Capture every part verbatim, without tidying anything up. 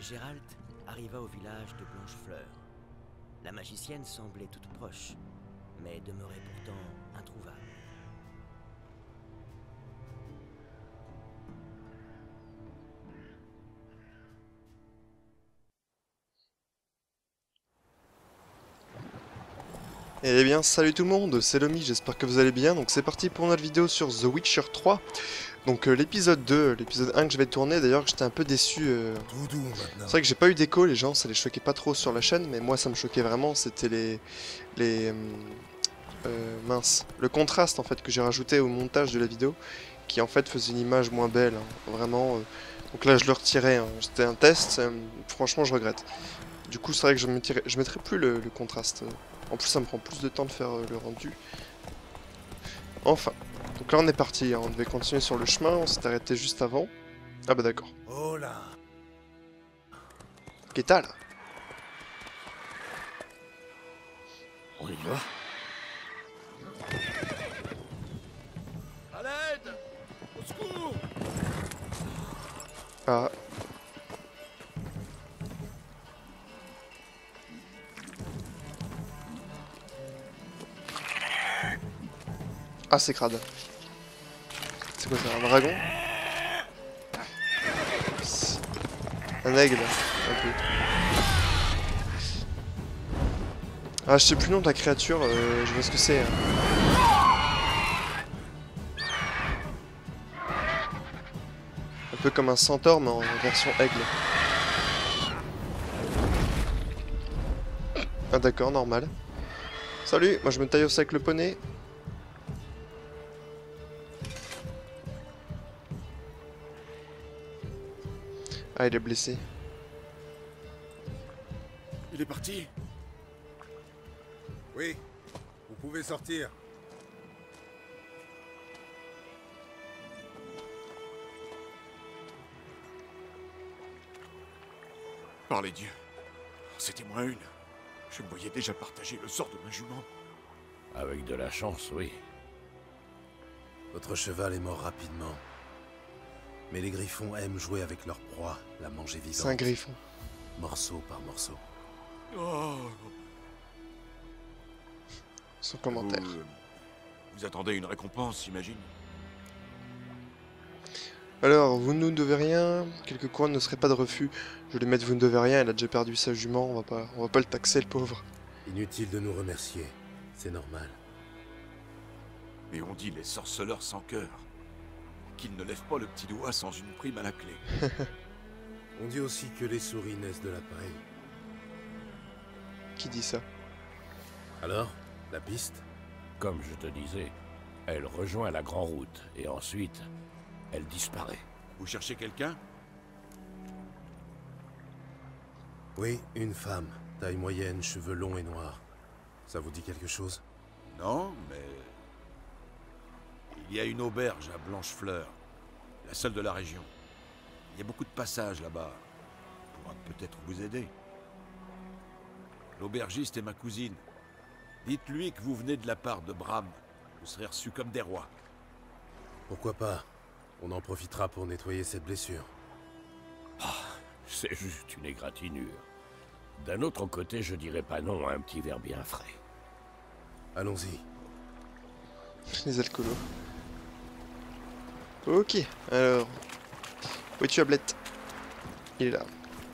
Gérald arriva au village de Blanchefleur. La magicienne semblait toute proche, mais demeurait pourtant introuvable. Eh bien salut tout le monde, c'est Lomi, j'espère que vous allez bien. Donc c'est parti pour notre vidéo sur The Witcher trois. Donc euh, l'épisode deux, l'épisode un que je vais tourner, d'ailleurs j'étais un peu déçu. Euh... C'est vrai que j'ai pas eu d'écho, les gens ça les choquait pas trop sur la chaîne, mais moi ça me choquait vraiment, c'était les... les... Euh... Euh, mince, le contraste en fait que j'ai rajouté au montage de la vidéo, qui en fait faisait une image moins belle, hein, vraiment. Euh... Donc là je le retirais, hein. C'était un test, euh... franchement je regrette. Du coup c'est vrai que je mettrai, je mettrai plus le, le contraste. En plus ça me prend plus de temps de faire euh, le rendu. Enfin. Donc là on est parti, hein. On devait continuer sur le chemin, on s'est arrêté juste avant. Ah bah d'accord. Oh là. Qu'est-ce que On y va. À l'aide. Au secours. Ah. Ah c'est crade. C'est quoi ça, un dragon? Un aigle. Ok. Ah je sais plus le nom de la créature, euh, je vois ce que c'est. Hein. Un peu comme un centaure mais en version aigle. Ah d'accord, normal. Salut, moi je me taille aussi avec le poney. Ah, il est blessé. Il est parti. Oui, vous pouvez sortir. Par les dieux, c'était moi une. Je me voyais déjà partager le sort de ma jument. Avec de la chance, oui. Votre cheval est mort rapidement. Mais les griffons aiment jouer avec leur proie, la manger vivante. C'est un griffon. Morceau par morceau. Oh. Son commentaire. Vous, euh, vous attendez une récompense, j'imagine. Alors, vous ne nous devez rien. Quelques couronnes ne seraient pas de refus. Je vais lui mettre vous ne devez rien. Elle a déjà perdu sa jument. On va pas, on va pas le taxer, le pauvre. Inutile de nous remercier. C'est normal. Mais on dit les sorceleurs sans cœur. Qu'ils ne lèvent pas le petit doigt sans une prime à la clé. On dit aussi que les souris naissent de la paille. Qui dit ça? Alors, la piste? Comme je te disais, elle rejoint la Grande Route, et ensuite, elle disparaît. Vous cherchez quelqu'un? Oui, une femme. Taille moyenne, cheveux longs et noirs. Ça vous dit quelque chose? Non, mais... Il y a une auberge à Blanchefleur, la seule de la région. Il y a beaucoup de passages là-bas. On pourra peut-être vous aider. L'aubergiste est ma cousine. Dites-lui que vous venez de la part de Bram. Vous serez reçus comme des rois. Pourquoi pas? On en profitera pour nettoyer cette blessure. Ah, c'est juste une égratignure. D'un autre côté, je dirais pas non à un petit verre bien frais. Allons-y. Les alcoolos. Ok, alors... Où es-tu, Ablette? Il est là.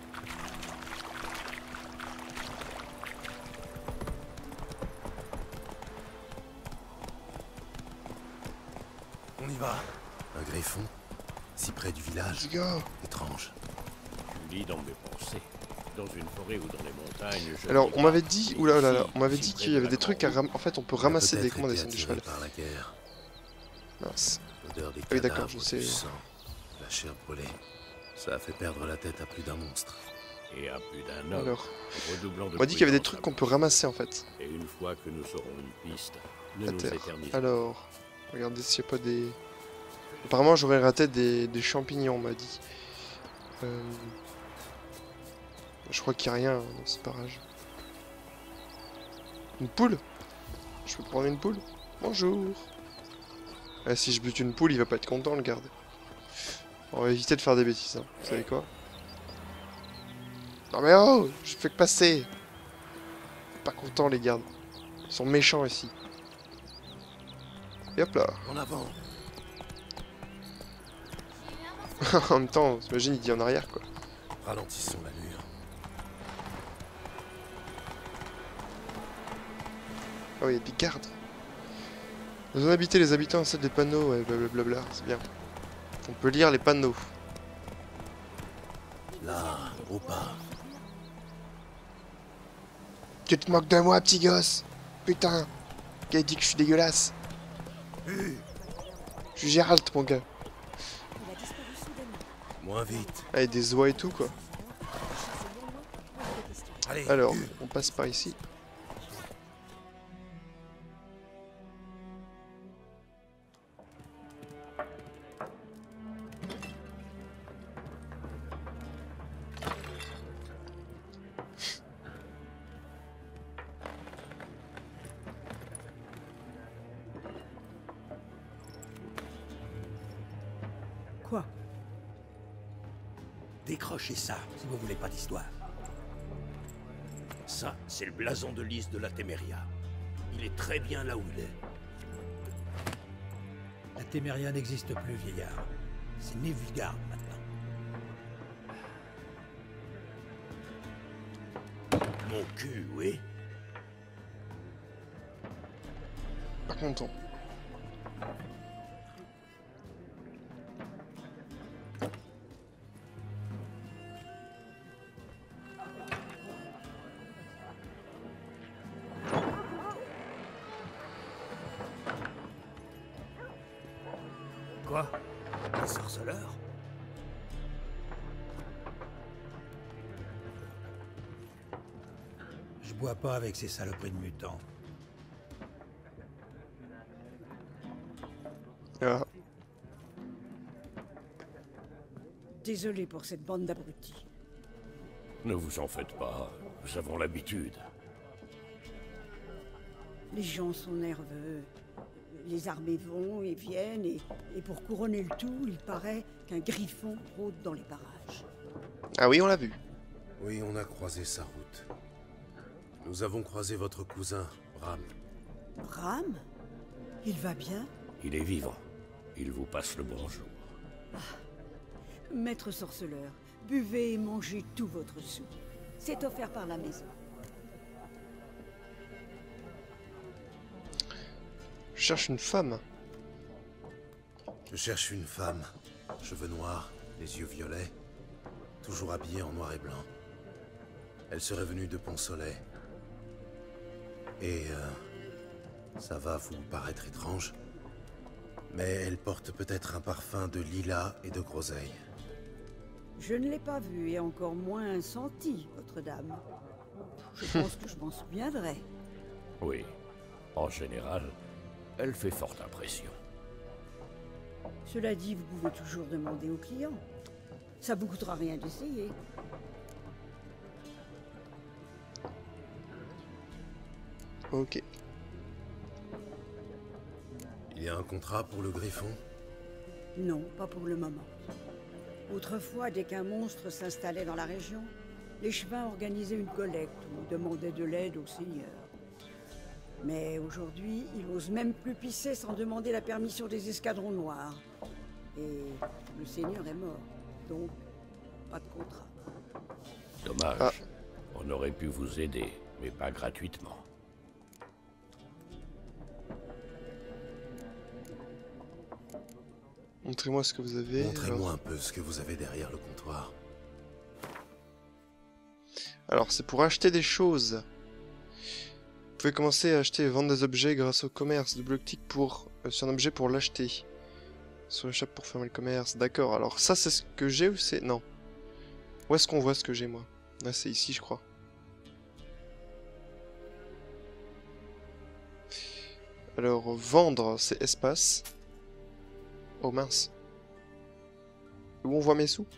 On y va. Un griffon? Si près du village? Let's go. Étrange. Tu lis dans mes pensées. Dans une forêt ou dans les montagnes... Je Alors, on m'avait dit... ici, Oula, là, là, on m'avait si dit près qu'il y de avait la des trucs à Grande ramasser. En fait, on peut ramasser des Peut-être commandes été de attiré cheval. par la guerre. Mince. L'odeur des Ah oui, d'accord, cadavres, je du sais. sang, la chair brûlée. Ça a fait perdre la tête à plus d'un monstre. Et à plus d'un homme, Alors, redoublant de on m'a dit qu'il y avait des prudence trucs à qu'on peut vous. ramasser, en fait. Et une fois que nous aurons une piste, ne À nous terre. éternisons. Alors, regardez s'il n'y a pas des... Apparemment, j'aurais raté des, des champignons, on m'a dit. Euh... Je crois qu'il n'y a rien dans ce barrage. Une poule? Je peux prendre une poule? Bonjour. Ah, si je bute une poule, il va pas être content, le garde. On va éviter de faire des bêtises, hein. Vous savez quoi? Non mais oh, je fais que passer. Pas content les gardes. Ils sont méchants ici. Et hop là. En avant. En même temps, t'imagines, il dit en arrière quoi. Ralentissons l'allure. Ah oui, il y a des gardes. Nous avons habité les habitants en celle des panneaux, ouais, blablabla, c'est bien. On peut lire les panneaux. Là, au pas. Tu te moques de moi, petit gosse. Putain. Qui a dit que je suis dégueulasse? Je suis Gérald, mon gars. Moins vite. Ah, et des oies et tout, quoi. Allez. Alors, on passe par ici. Quoi? Décrochez ça, si vous voulez pas d'histoire. Ça, c'est le blason de Lys de la Téméria. Il est très bien là où il est. La Téméria n'existe plus, vieillard. C'est Nilfgaard maintenant. Mon cul, oui. Pas content. Quoi? Un sorceleur? Je bois pas avec ces saloperies de mutants. Ah. Désolé pour cette bande d'abrutis. Ne vous en faites pas, nous avons l'habitude. Les gens sont nerveux. Les armées vont et viennent, et, et pour couronner le tout, il paraît qu'un griffon rôde dans les parages. Ah oui, on l'a vu. Oui, on a croisé sa route. Nous avons croisé votre cousin, Bram. Bram? Il va bien? Il est vivant. Il vous passe le bonjour. Maître sorceleur, buvez et mangez tout votre sou. C'est offert par la maison. Je cherche une femme. Je cherche une femme. Cheveux noirs, les yeux violets. Toujours habillée en noir et blanc. Elle serait venue de Pont-Soleil. Et... Euh, ça va vous paraître étrange, mais elle porte peut-être un parfum de lilas et de groseille. Je ne l'ai pas vu et encore moins senti, votre dame. Je pense que je m'en souviendrai. Oui, en général, elle fait forte impression. Cela dit, vous pouvez toujours demander aux clients. Ça vous coûtera rien d'essayer. Ok. Il y a un contrat pour le Griffon? Non, pas pour le moment. Autrefois, dès qu'un monstre s'installait dans la région, les Chevins organisaient une collecte ou demandaient de l'aide au seigneur. Mais aujourd'hui, ils n'osent même plus pisser sans demander la permission des escadrons noirs. Et le seigneur est mort, donc pas de contrat. Dommage. Ah. On aurait pu vous aider, mais pas gratuitement. Montrez-moi ce que vous avez. Montrez-moi un peu ce que vous avez derrière le comptoir. Alors, c'est pour acheter des choses. Vous pouvez commencer à acheter et vendre des objets grâce au commerce. Double-clic pour euh, sur un objet pour l'acheter. Sur le shop pour fermer le commerce. D'accord, alors ça c'est ce que j'ai ou c'est... Non. Où est-ce qu'on voit ce que j'ai moi? Là c'est ici je crois. Alors vendre c'est espace. Oh mince. Où on voit mes sous?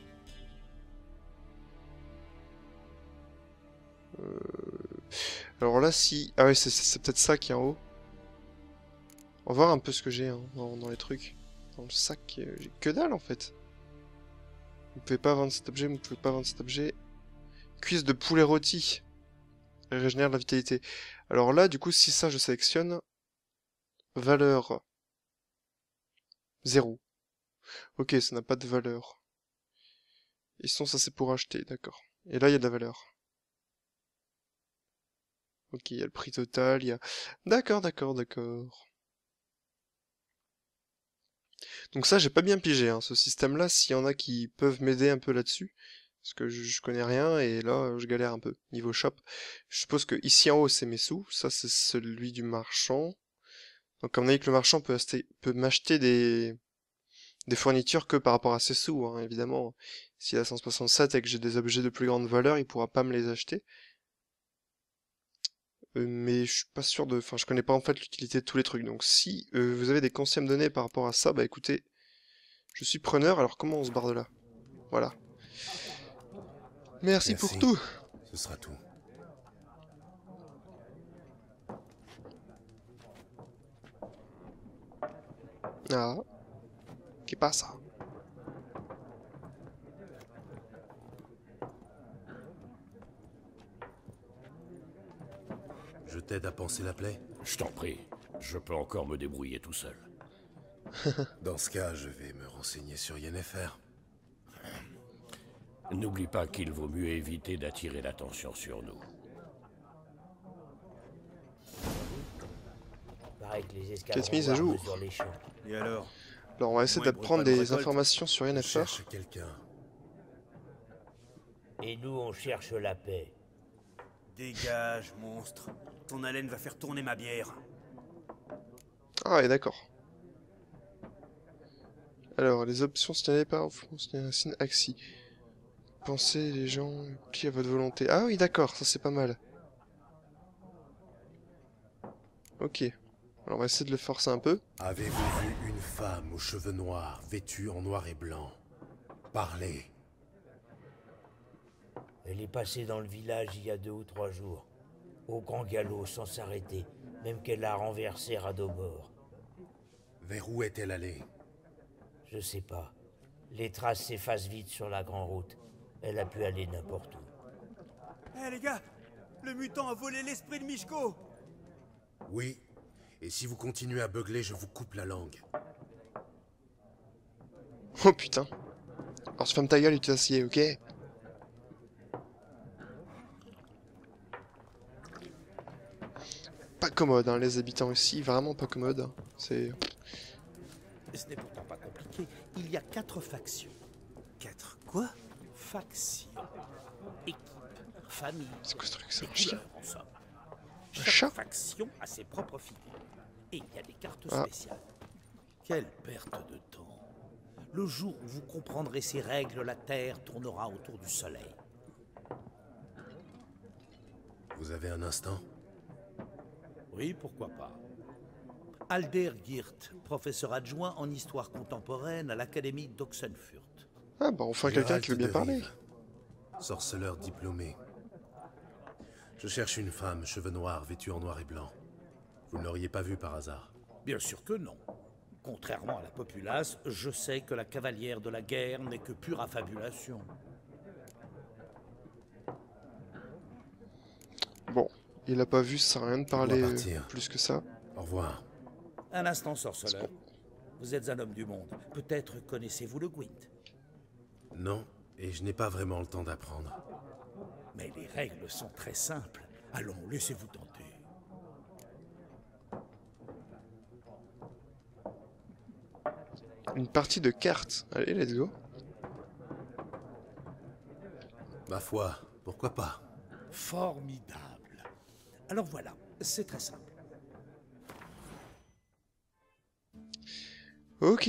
euh... Alors là si... Ah ouais c'est peut-être ça qui est en haut. On va voir un peu ce que j'ai hein, dans, dans les trucs. Dans le sac, euh, j'ai que dalle en fait. Vous pouvez pas vendre cet objet, vous pouvez pas vendre cet objet. Cuisse de poulet rôti. Régénère la vitalité. Alors là, du coup, si ça, je sélectionne... Valeur... zéro. Ok, ça n'a pas de valeur. Et sinon, ça c'est pour acheter, d'accord. Et là, il y a de la valeur. Ok, il y a le prix total, il y a... D'accord, d'accord, d'accord. Donc ça, j'ai pas bien pigé, hein, ce système-là, s'il y en a qui peuvent m'aider un peu là-dessus. Parce que je, je connais rien, et là, je galère un peu, niveau shop. Je suppose que ici en haut, c'est mes sous. Ça, c'est celui du marchand. Donc, comme on a dit que le marchand peut, peut m'acheter des... des fournitures que par rapport à ses sous, hein, évidemment. S'il a cent soixante-sept et que j'ai des objets de plus grande valeur, il pourra pas me les acheter. Euh, mais je suis pas sûr de... Enfin, je connais pas en fait l'utilité de tous les trucs. Donc si euh, vous avez des conseils à me donner par rapport à ça, bah écoutez, je suis preneur. Alors comment on se barre de là? Voilà. Merci, Merci pour tout. Ce sera tout. Ah. Qu'est-ce pas ça? Je t'aide à panser la plaie? Je t'en prie, je peux encore me débrouiller tout seul. Dans ce cas, je vais me renseigner sur Yennefer. N'oublie pas qu'il vaut mieux éviter d'attirer l'attention sur nous. Quelle mise à jour? Et alors? Alors on va essayer d'apprendre des informations sur Yennefer. Cherche quelqu'un. Et nous on cherche la paix. Dégage, monstre. Ton haleine va faire tourner ma bière. Ah ouais, d'accord. Alors, les options signalées par signe Axi. Pensez les gens qui à votre volonté. Ah oui, d'accord, ça c'est pas mal. Ok. Alors on va essayer de le forcer un peu. Avez-vous vu une femme aux cheveux noirs, vêtue en noir et blanc? Parlez. Elle est passée dans le village il y a deux ou trois jours. Au grand galop, sans s'arrêter. Même qu'elle a renversé Radobor. Vers où est-elle allée? Je sais pas. Les traces s'effacent vite sur la grande route. Elle a pu aller n'importe où. Hé hey, les gars! Le mutant a volé l'esprit de Michko! Oui. Et si vous continuez à beugler, je vous coupe la langue. Oh putain. Alors tu fermes ta gueule et tu t'assieds, ok? Pas commode, hein, les habitants ici, vraiment pas commode. C'est... Ce n'est pourtant pas compliqué. Il y a quatre factions. Quatre quoi? Factions. Équipe. Famille. C'est quoi ce truc? C'est un chien en somme. Chaque chat faction a ses propres figures. Et il y a des cartes ah. spéciales. Quelle perte de temps. Le jour où vous comprendrez ces règles, la Terre tournera autour du Soleil. Vous avez un instant? Oui, pourquoi pas. Alder Geert, professeur adjoint en histoire contemporaine à l'Académie d'Oxenfurt. Ah bah enfin quelqu'un qui veut bien parler. Sorceleur diplômé. Je cherche une femme, cheveux noirs, vêtue en noir et blanc. Vous ne l'auriez pas vue par hasard? Bien sûr que non. Contrairement à la populace, je sais que la cavalière de la guerre n'est que pure affabulation. Bon, il a pas vu, ça sert à rien de parler euh, plus que ça. Au revoir. Un instant, sorceleur. Vous êtes un homme du monde. Peut-être connaissez-vous le Gwent? Non, et je n'ai pas vraiment le temps d'apprendre. Mais les règles sont très simples. Allons, laissez-vous tenter. Une partie de cartes. Allez, let's go. Ma foi, pourquoi pas? Formidable. Alors voilà, c'est très simple. Ok.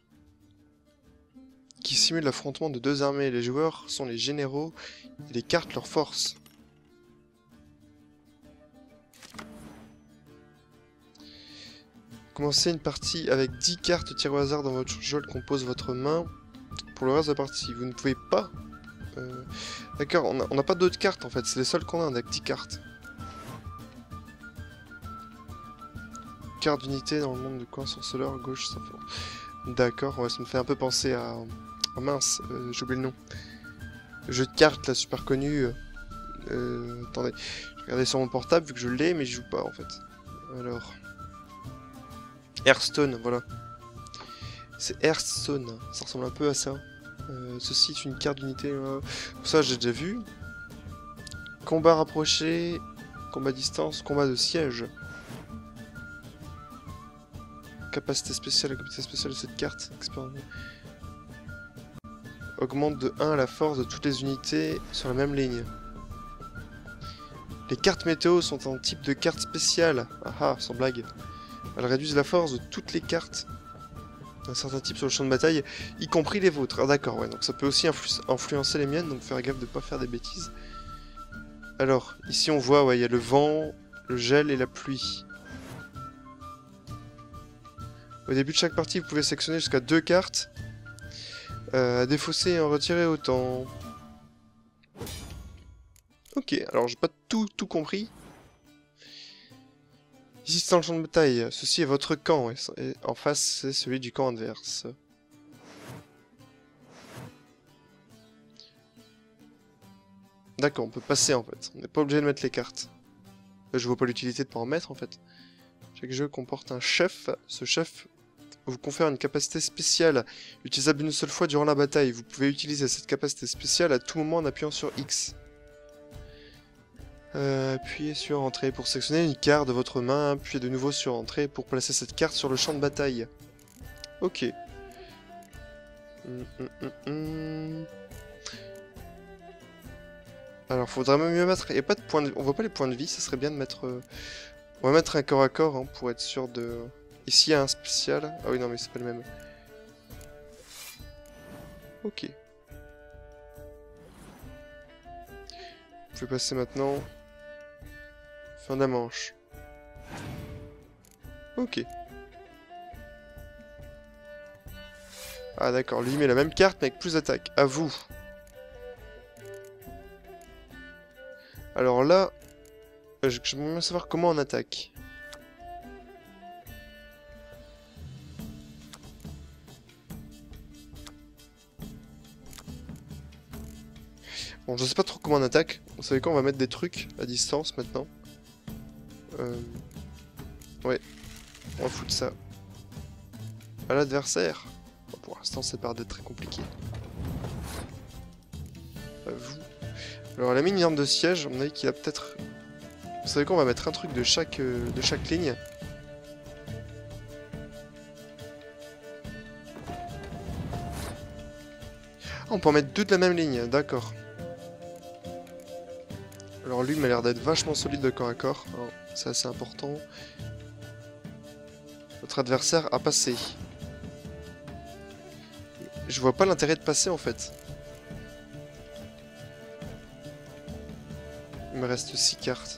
Qui simule l'affrontement de deux armées. Les joueurs sont les généraux et les cartes leur force. Commencez une partie avec dix cartes tirées au hasard dans votre jeu compose votre main. Pour le reste de la partie, vous ne pouvez pas... Euh... D'accord, on n'a pas d'autres cartes en fait, c'est les seules qu'on a avec dix cartes. Carte d'unité dans le monde de coin sorceleur, gauche, ça fait... D'accord, ouais, ça me fait un peu penser à... Oh mince, euh, j'ai oublié le nom. Le jeu de cartes là, super connu. Euh, attendez, je vais regarder sur mon portable vu que je l'ai, mais je joue pas en fait. Alors... Hearthstone, voilà. C'est Hearthstone, ça ressemble un peu à ça. Euh, ceci est une carte d'unité, euh... ça j'ai déjà vu. Combat rapproché, combat distance, combat de siège. Capacité spéciale, la capacité spéciale de cette carte. Expérience. Augmente de un la force de toutes les unités sur la même ligne. Les cartes météo sont un type de carte spéciale. Ah ah, sans blague. Elles réduisent la force de toutes les cartes d'un certain type sur le champ de bataille, y compris les vôtres. Ah d'accord, ouais, donc ça peut aussi influ influencer les miennes, donc faire gaffe de pas faire des bêtises. Alors, ici on voit, ouais, il y a le vent, le gel et la pluie. Au début de chaque partie, vous pouvez sélectionner jusqu'à deux cartes. Euh, à défausser et en retirer autant. Ok, alors j'ai pas tout, tout compris. Ici c'est dans le champ de bataille, ceci est votre camp, et en face c'est celui du camp adverse. D'accord, on peut passer en fait, on n'est pas obligé de mettre les cartes. Je vois pas l'utilité de pas en mettre en fait. Chaque jeu comporte un chef, ce chef vous confère une capacité spéciale, utilisable une seule fois durant la bataille. Vous pouvez utiliser cette capacité spéciale à tout moment en appuyant sur X. Euh, appuyez sur Entrée pour sélectionner une carte de votre main, appuyez de nouveau sur Entrée pour placer cette carte sur le champ de bataille. Ok. Hum, hum, hum, hum. Alors, faudrait mieux mettre... Il y a pas de points de... On voit pas les points de vie, ça serait bien de mettre... Euh... On va mettre un corps à corps hein, pour être sûr de... Ici, il y a un spécial. Ah oui, non, mais c'est pas le même. Ok. Vous pouvez passer maintenant. Fin de la manche. Ok. Ah d'accord, lui met la même carte mais avec plus d'attaque. À vous. Alors là, je j'aimerais bien savoir comment on attaque. Bon, je sais pas trop comment on attaque. Vous savez quoi, on va mettre des trucs à distance maintenant. Euh... Ouais, on va foutre ça à l'adversaire. Bon, pour l'instant, c'est pas d'être très compliqué. À vous. Alors, la mine arme de siège, on a dit qu'il a peut-être. Vous savez quoi, on va mettre un truc de chaque euh, de chaque ligne. Ah, on peut en mettre deux de la même ligne, d'accord. Alors lui m'a l'air d'être vachement solide de corps à corps, c'est assez important. Votre adversaire a passé. Je vois pas l'intérêt de passer en fait. Il me reste six cartes.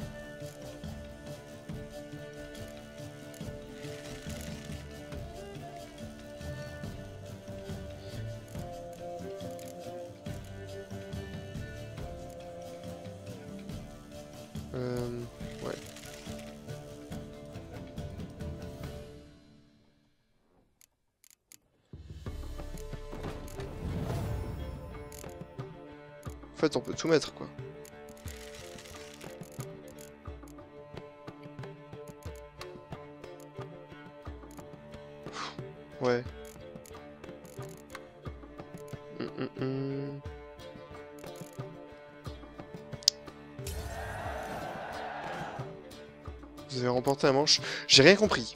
Euh, ouais. En fait, on peut tout mettre, quoi. Ouais. Hum, hum, hum. Vous avez remporté la manche. J'ai rien compris.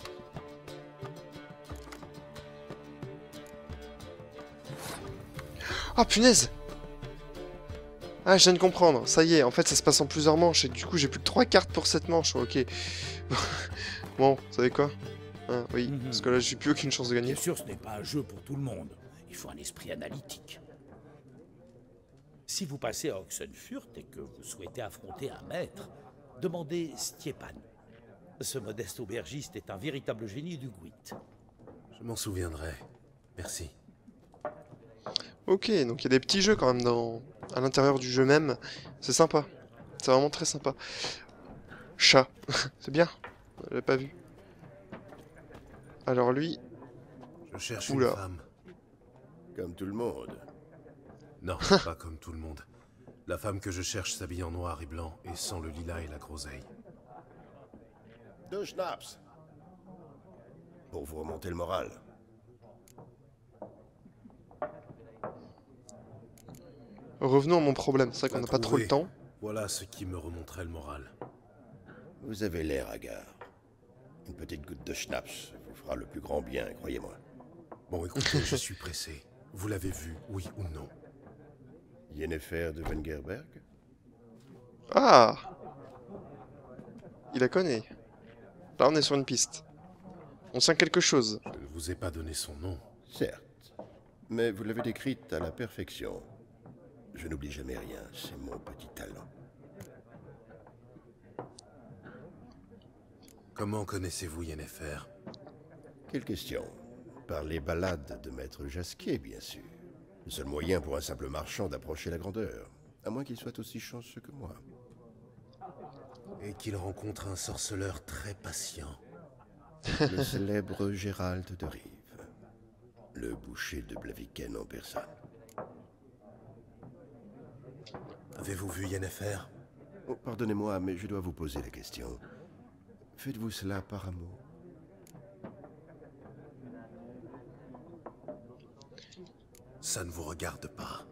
Ah, punaise! Ah, je viens de comprendre. Ça y est, en fait, ça se passe en plusieurs manches. Et du coup, j'ai plus que trois cartes pour cette manche. Ok. Bon, vous savez quoi? Hein, oui, mm-hmm. Parce que là, j'ai plus aucune chance de gagner. Bien sûr, ce n'est pas un jeu pour tout le monde. Il faut un esprit analytique. Si vous passez à Oxenfurt et que vous souhaitez affronter un maître, demandez Stjepan. Ce modeste aubergiste est un véritable génie du Gwent. Je m'en souviendrai. Merci. Ok, donc il y a des petits jeux quand même dans... à l'intérieur du jeu même. C'est sympa. C'est vraiment très sympa. Chat. C'est bien. Je l'ai pas vu. Alors lui... Je cherche Oula. une femme. Comme tout le monde. Non, pas comme tout le monde. La femme que je cherche s'habille en noir et blanc et sans le lilas et la groseille. Deux schnapps. Pour vous remonter le moral. Revenons à mon problème, c'est vrai qu'on n'a pas trop le temps. Voilà ce qui me remonterait le moral. Vous avez l'air hagard. Une petite goutte de schnapps vous fera le plus grand bien, croyez-moi. Bon, écoutez, je suis pressé. Vous l'avez vu, oui ou non? Yennefer de Wengerberg? Ah! Il la connaît. Là, on est sur une piste. On sent quelque chose. Je ne vous ai pas donné son nom. Certes. Mais vous l'avez décrite à la perfection. Je n'oublie jamais rien, c'est mon petit talent. Comment connaissez-vous Yennefer? Quelle question? Par les ballades de Maître Jasquier, bien sûr. Le seul moyen pour un simple marchand d'approcher la grandeur. À moins qu'il soit aussi chanceux que moi. Et qu'il rencontre un sorceleur très patient. Le célèbre Gérald de Rive. Le boucher de Blaviken en personne. Avez-vous vu Yennefer? Oh, pardonnez-moi, mais je dois vous poser la question. Faites-vous cela par amour? Ça ne vous regarde pas.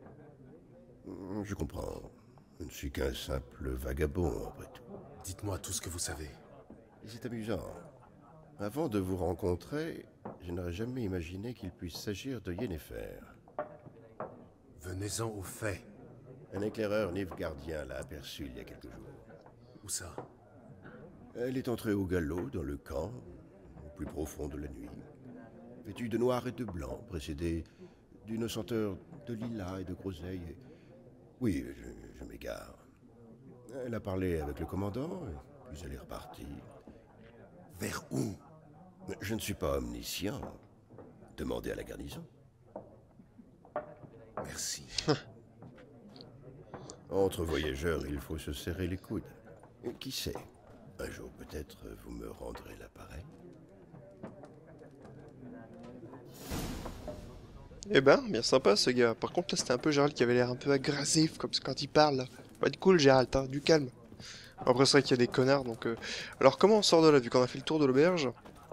Je comprends. Je ne suis qu'un simple vagabond, après tout. Dites-moi tout ce que vous savez. C'est amusant. Avant de vous rencontrer, je n'aurais jamais imaginé qu'il puisse s'agir de Yennefer. Venez-en aux faits. Un éclaireur nilfgaardien l'a aperçue il y a quelques jours. Où ça? Elle est entrée au galop, dans le camp, au plus profond de la nuit. Vêtue de noir et de blanc, précédée d'une senteur de lilas et de groseille. Et... Oui, je, je m'égare. Elle a parlé avec le commandant, et puis elle est repartie. Vers où? Je ne suis pas omniscient. Demandez à la garnison. Merci. Entre voyageurs, il faut se serrer les coudes. Et qui sait, un jour peut-être vous me rendrez l'appareil. Eh ben, bien sympa ce gars. Par contre là c'était un peu Gérald qui avait l'air un peu agressif comme quand il parle. Pas de cool Gérald, hein, du calme. Après c'est vrai qu'il y a des connards donc... Euh... Alors comment on sort de là vu qu'on a fait le tour de l'auberge?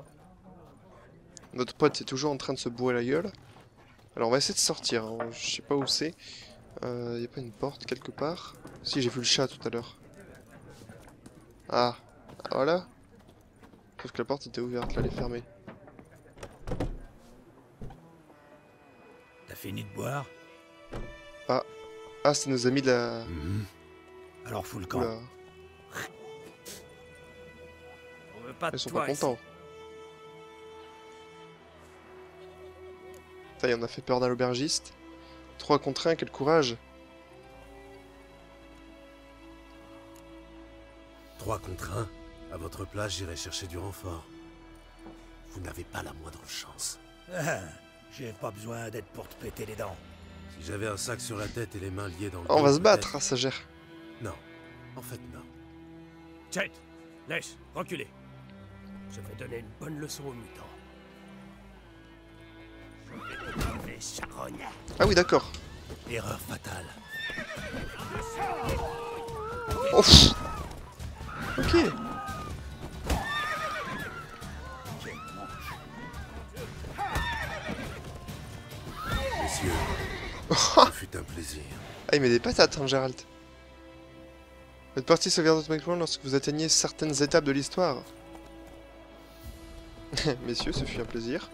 Notre pote est toujours en train de se bourrer la gueule. Alors on va essayer de sortir, hein. Je sais pas où c'est. Euh, y a pas une porte quelque part? Si, j'ai vu le chat tout à l'heure. Ah, ah, voilà. Sauf que la porte était ouverte, là elle est fermée. T'as fini de boire? Ah, ah c'est nos amis de la... Mmh. Alors fous le camp. Oula. On veut pas de Ils sont toi pas contents. Ça y est, on a fait peur d'un aubergiste. trois contre un, quel courage. trois contre un. À votre place, j'irai chercher du renfort. Vous n'avez pas la moindre chance. Ah, j'ai pas besoin d'être pour te péter les dents. Si j'avais un sac sur la tête et les mains liées dans le Oh, on va dos, se battre, peut-être- hein, ça gère. Non. En fait, non. Chet, laisse, reculez. Je vais donner une bonne leçon aux mutants. Les charognes. Ah oui, d'accord. Erreur fatale. Oh, pff. Ok. Messieurs, ce fut un plaisir. Ah, il met des patates, hein, Gérald. Faites partie sauvegarde automatiquement lorsque vous atteignez certaines étapes de l'histoire. Messieurs, ce fut un plaisir.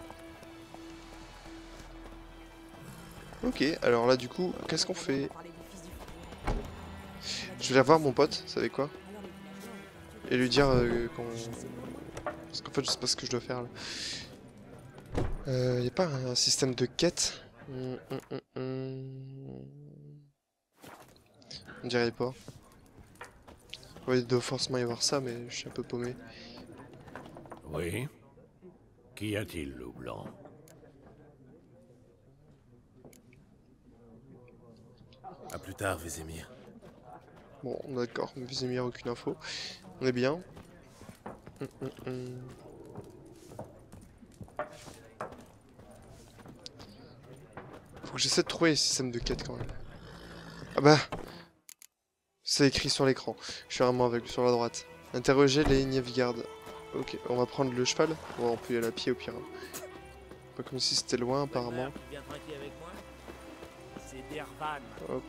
Ok, alors là, du coup, qu'est-ce qu'on fait? Je vais aller voir mon pote, vous savez quoi? Et lui dire euh, qu'on... Parce qu'en fait, je sais pas ce que je dois faire, là. Euh, y a pas un, un système de quête? Hum, hum, hum, hum. On dirait pas. Ouais, il doit forcément y avoir ça, mais je suis un peu paumé. Oui? Qu'y a-t-il, loup blanc? A plus tard, Vézémir. Bon, d'accord, Vézémir, aucune info. On est bien. Hum, hum, hum. Faut que j'essaie de trouver les systèmes de quête quand même. Ah bah, C'est écrit sur l'écran. Je suis vraiment aveugle sur la droite. Interroger les Nilfgaard. Ok, on va prendre le cheval. Ouais, on peut y aller à pied au pire. Pas comme si c'était loin apparemment. Hop.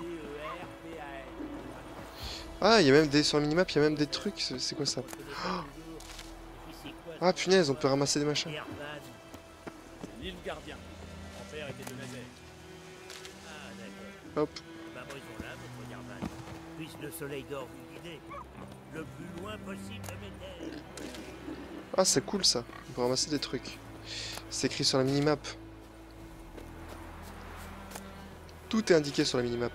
Ah, il y a même des sur la minimap, il y a même des trucs. C'est quoi ça? Oh, ah punaise, on peut ramasser des machins. C'est l'île gardien. Mon père était de Nazaire. Ah d'accord. Hop. Bah bon, ils sont là, votre Garvan. Puisse le soleil d'or vous guider. Le plus loin possible de mes terres. Ah, c'est cool ça. On peut ramasser des trucs. C'est écrit sur la minimap. Tout est indiqué sur la minimap.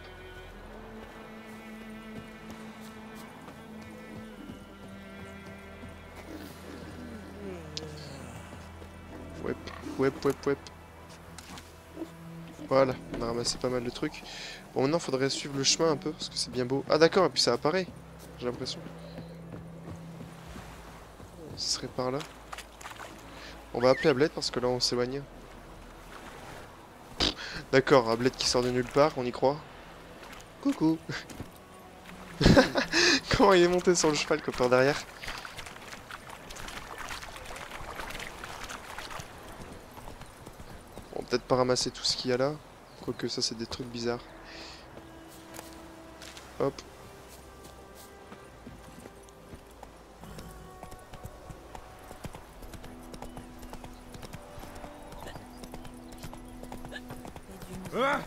Wep, wep, wep, wep. Voilà, on a ramassé pas mal de trucs. Bon, maintenant, faudrait suivre le chemin un peu, parce que c'est bien beau. Ah d'accord, et puis ça apparaît, j'ai l'impression. Ce serait par là. On va appeler Ablette, parce que là, on s'éloigne. D'accord, Ablette qui sort de nulle part, on y croit. Coucou. Comment il est monté sur le cheval, copain, derrière. Bon, peut-être pas ramasser tout ce qu'il y a là. Quoique ça, c'est des trucs bizarres. Hop. Ah!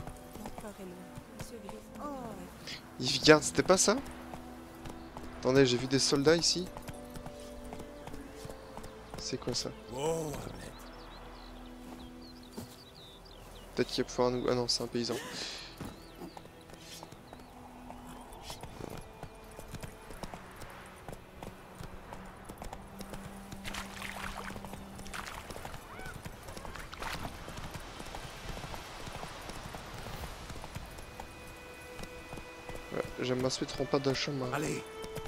Nilfgaard, c'était pas ça? Attendez, j'ai vu des soldats ici. C'est quoi ça? Oh, Peut-être qu'il va pouvoir nous... Ah non, c'est un paysan. Ouais, je ne m'assuetteront pas d'un chemin. allez.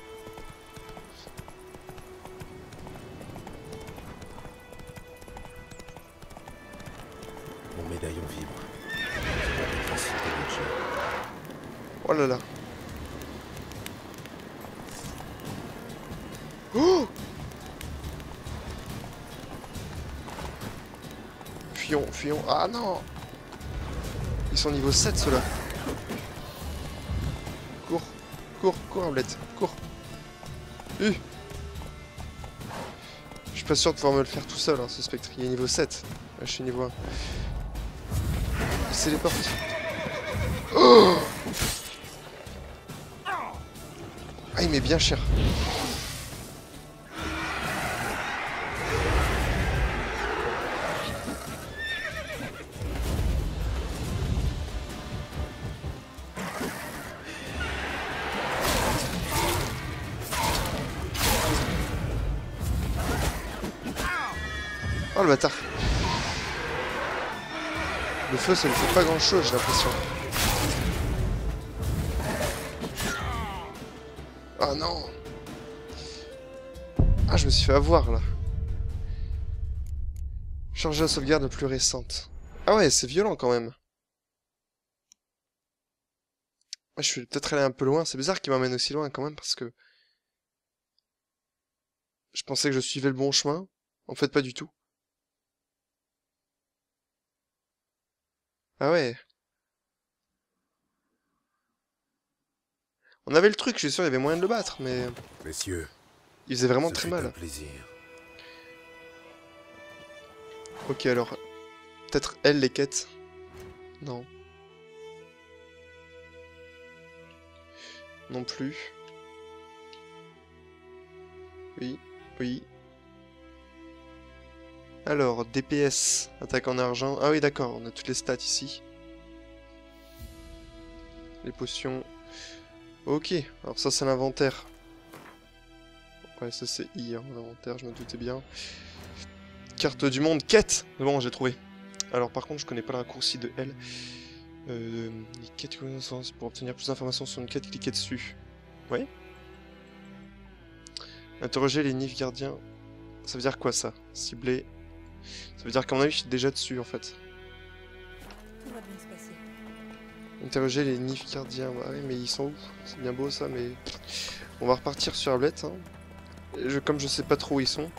Mon médaillon vibre. Oh là là. Oh! Fuyons, fuyons. Ah non! Ils sont niveau sept ceux-là. Cours, cours, cours, Ablette, cours. Uh. Je suis pas sûr de pouvoir me le faire tout seul, hein, ce spectre. Il est niveau sept. Là, je suis niveau un. C'est les portes. Oh! Ah, il met bien cher. Oh le bâtard. Le feu ça ne fait pas grand chose, j'ai l'impression. Ah non. Ah, je me suis fait avoir là. Changer la sauvegarde plus récente. Ah ouais, c'est violent quand même. Je suis peut-être allé un peu loin. C'est bizarre qu'il m'emmène aussi loin quand même parce que... Je pensais que je suivais le bon chemin. En fait, pas du tout. Ah ouais. On avait le truc, je suis sûr, il y avait moyen de le battre, mais... Messieurs, il faisait vraiment ce très fut mal. un plaisir. Ok, alors... Peut-être elle, les quêtes. Non. Non plus. Oui, oui. Alors, D P S, attaque en argent. Ah oui, d'accord, on a toutes les stats ici. Les potions. Ok, alors ça c'est l'inventaire. Ouais, ça c'est I, hein, l'inventaire, je me doutais bien. Carte du monde, quête! Bon, j'ai trouvé. Alors par contre, je connais pas le raccourci de L. Euh, les quêtes connaissances. Pour obtenir plus d'informations sur une quête, cliquez dessus. Ouais. Interroger les Nilfgaardiens. Ça veut dire quoi ça? Cibler. Ça veut dire qu'à mon avis, je suis déjà dessus en fait. Tout va bien se passer. Interroger les Nilfgaardiens. Bah oui, mais ils sont où? C'est bien beau ça, mais... On va repartir sur Ablette. Hein. Je, comme je sais pas trop où ils sont.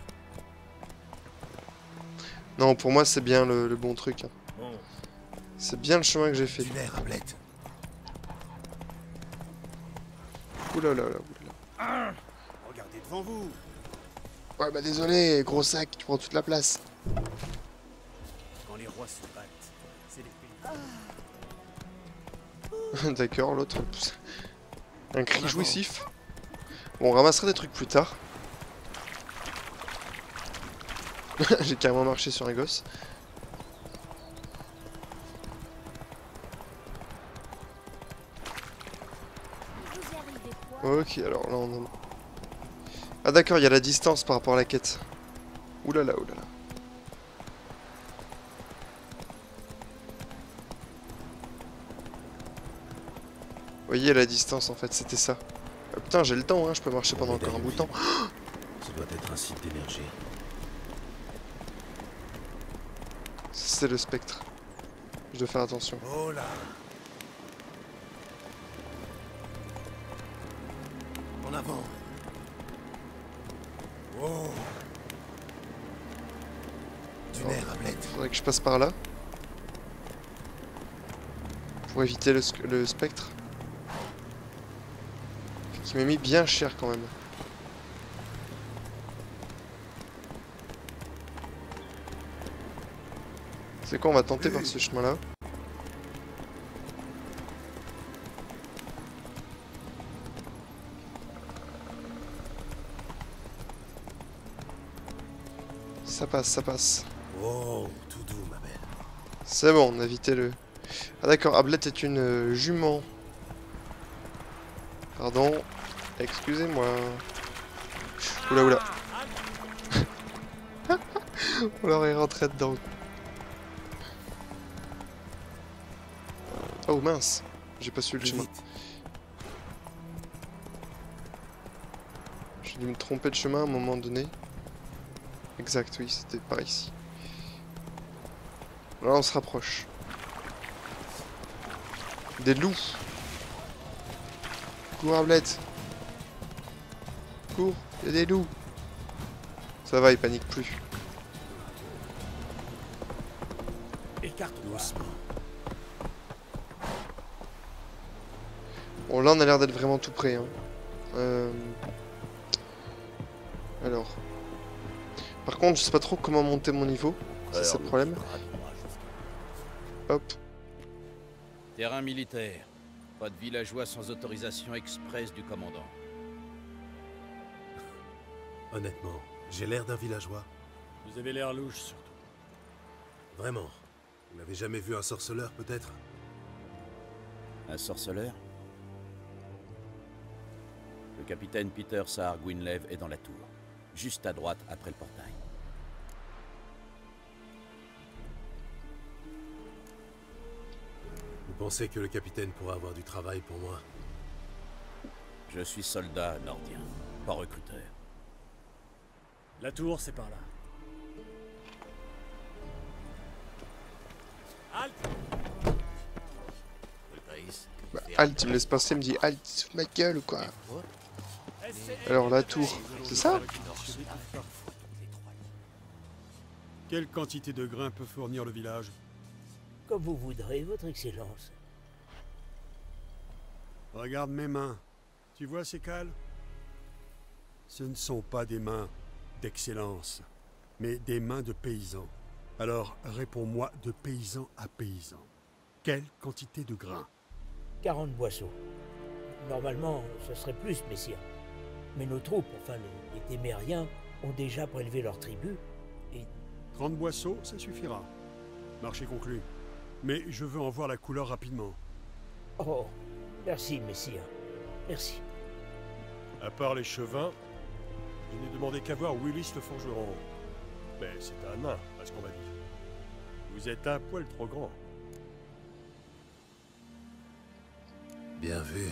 Non, pour moi, c'est bien le, le bon truc. Hein. C'est bien le chemin que j'ai fait. Oula là là, oula. Regardez devant vous. Ouais, bah désolé, gros sac, tu prends toute la place. Quand les rois se battent, c'est les pays. D'accord, l'autre. Un cri jouissif. Bon, on ramassera des trucs plus tard. J'ai carrément marché sur un gosse. Ok, alors là on a... Ah d'accord, il y a la distance par rapport à la quête. Oulala, oulala. Vous voyez la distance en fait, c'était ça. Ah, putain, j'ai le temps, hein, je peux marcher pendant encore un bout de temps. Ça doit être un site d'énergie. C'est le spectre. Je dois faire attention. Oh là! En avant! Oh! Du nerf à bled. Faudrait que je passe par là. Pour éviter le, le spectre. Qui m'a mis bien cher quand même. C'est quoi, on va tenter par ce chemin-là. Ça passe, ça passe. Oh, tout doux, ma belle. C'est bon, on a évité le... Ah d'accord, Ablette est une euh, jument. Pardon. Excusez-moi. Oula, oula. On leur est rentré dedans. Oh mince, j'ai pas su le chemin. J'ai dû me tromper de chemin à un moment donné. Exact, oui, c'était par ici. Là, on se rapproche. Des loups. Cours, Ablette. Cours, il y a des loups. Ça va, ils paniquent plus. Écarte-toi. Bon, là, on a l'air d'être vraiment tout près. Hein. Euh... Alors. Par contre, je sais pas trop comment monter mon niveau. C'est ça le problème. Hop. Terrain militaire. Pas de villageois sans autorisation express du commandant. Honnêtement, j'ai l'air d'un villageois. Vous avez l'air louche, surtout. Vraiment. Vous n'avez jamais vu un sorceleur, peut-être? Un sorceleur? Le capitaine Peter Saar Gwynleve est dans la tour. Juste à droite, après le portail. Vous pensez que le capitaine pourra avoir du travail pour moi? Je suis soldat nordien, pas recruteur. La tour, c'est par là. Halte! Bah, halt, tu me laisses passer, me dit halt, sous ma gueule ou quoi? Alors la tour, c'est ça? Quelle quantité de grains peut fournir le village? Comme vous voudrez, votre excellence. Regarde mes mains. Tu vois ces cales? Ce ne sont pas des mains d'excellence, mais des mains de paysans. Alors, réponds-moi de paysan à paysan. Quelle quantité de grains? quarante boisseaux. Normalement, ce serait plus, messire. Mais nos troupes, enfin les, les témériens, ont déjà prélevé leur tribu, et... trente boisseaux, ça suffira. Marché conclu. Mais je veux en voir la couleur rapidement. Oh, merci, messire. Merci. À part les chevins, je n'ai demandé qu'à voir Willis le forgeron. Mais c'est un nain, à ce qu'on m'a dit. Vous êtes un poil trop grand. Bien vu.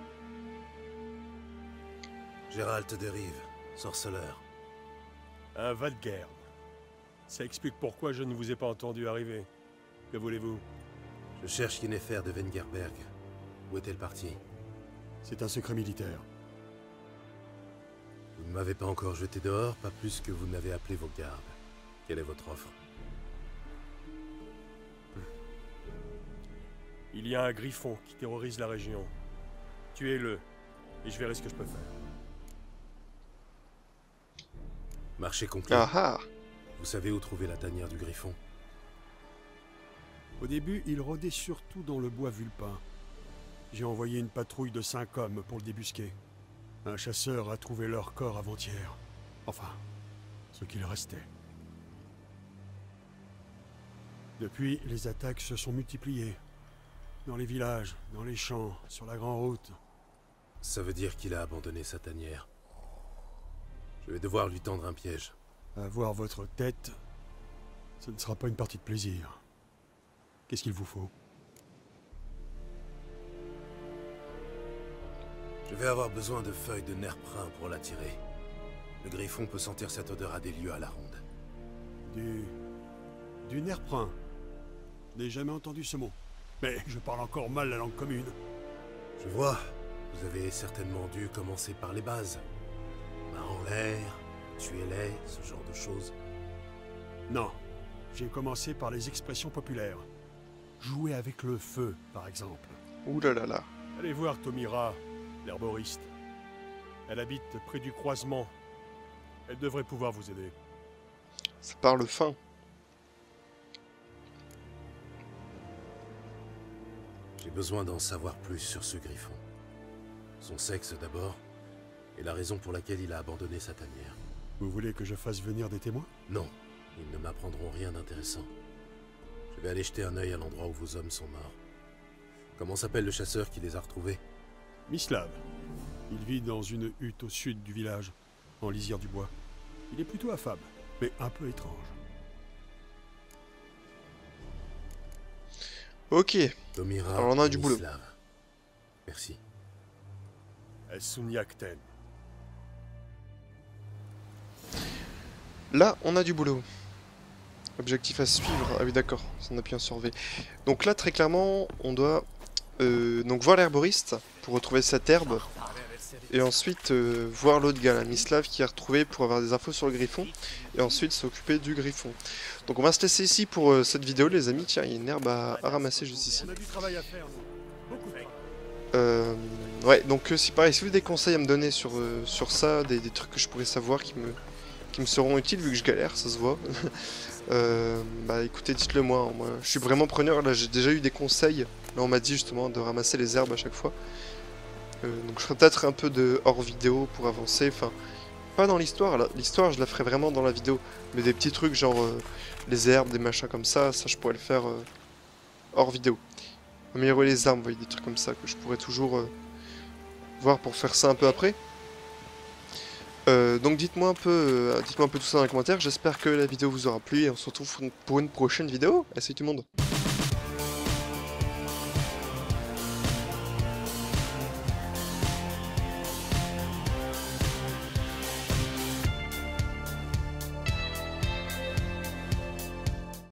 Gérald de Rive, sorceleur. Un Valguerre. Ça explique pourquoi je ne vous ai pas entendu arriver. Que voulez-vous? Je cherche Yennefer de Wengerberg. Où est-elle partie? C'est un secret militaire. Vous ne m'avez pas encore jeté dehors, pas plus que vous n'avez appelé vos gardes. Quelle est votre offre? Il y a un griffon qui terrorise la région. Tuez-le, et je verrai ce que je peux faire. Marché conclu. Ah ah. Vous savez où trouver la tanière du griffon? Au début, il rôdait surtout dans le bois vulpin. J'ai envoyé une patrouille de cinq hommes pour le débusquer. Un chasseur a trouvé leur corps avant-hier. Enfin, ce qu'il restait. Depuis, les attaques se sont multipliées. Dans les villages, dans les champs, sur la grande route. Ça veut dire qu'il a abandonné sa tanière. Je vais devoir lui tendre un piège. Avoir votre tête, ce ne sera pas une partie de plaisir. Qu'est-ce qu'il vous faut? Je vais avoir besoin de feuilles de nerprin pour l'attirer. Le griffon peut sentir cette odeur à des lieues à la ronde. Du... du nerprin. Je n'ai jamais entendu ce mot. Mais je parle encore mal la langue commune. Je vois. Vous avez certainement dû commencer par les bases. Main en l'air, tuez-les, ce genre de choses. Non. J'ai commencé par les expressions populaires. Jouer avec le feu, par exemple. Ouh là là là. Allez voir Tomira, l'herboriste. Elle habite près du croisement. Elle devrait pouvoir vous aider. Ça parle fin. J'ai besoin d'en savoir plus sur ce griffon. Son sexe d'abord, et la raison pour laquelle il a abandonné sa tanière. Vous voulez que je fasse venir des témoins? Non, ils ne m'apprendront rien d'intéressant. Je vais aller jeter un œil à l'endroit où vos hommes sont morts. Comment s'appelle le chasseur qui les a retrouvés? Mislav. Il vit dans une hutte au sud du village, en lisière du bois. Il est plutôt affable, mais un peu étrange. Ok. Tomira, alors on a du boulot. Mislav. Merci. Esuniakten. Là, on a du boulot. Objectif à suivre. Ah oui, d'accord. On appuie sur V. Donc là, très clairement, on doit euh, donc voir l'herboriste pour retrouver cette herbe. Et ensuite, euh, voir l'autre gars, là, Mislav, qui a retrouvé pour avoir des infos sur le griffon. Et ensuite, s'occuper du griffon. Donc on va se laisser ici pour euh, cette vidéo, les amis. Tiens, il y a une herbe à, à ramasser juste ici. Euh, ouais, donc euh, si pareil, si vous avez des conseils à me donner sur, euh, sur ça, des, des trucs que je pourrais savoir qui me, qui me seront utiles, vu que je galère, ça se voit. euh, bah écoutez, dites-le moi, moi. Je suis vraiment preneur, là j'ai déjà eu des conseils. Là on m'a dit justement de ramasser les herbes à chaque fois. Euh, donc je ferai peut-être un peu de hors vidéo pour avancer, enfin... Pas dans l'histoire, l'histoire je la ferai vraiment dans la vidéo. Mais des petits trucs genre euh, les herbes, des machins comme ça, ça je pourrais le faire euh, hors vidéo. Améliorer les armes, vous voyez, des trucs comme ça que je pourrais toujours euh, voir pour faire ça un peu après. Euh, donc dites-moi un peu, euh, dites-moi un peu tout ça dans les commentaires. J'espère que la vidéo vous aura plu et on se retrouve pour une prochaine vidéo. Allez, salut tout le monde.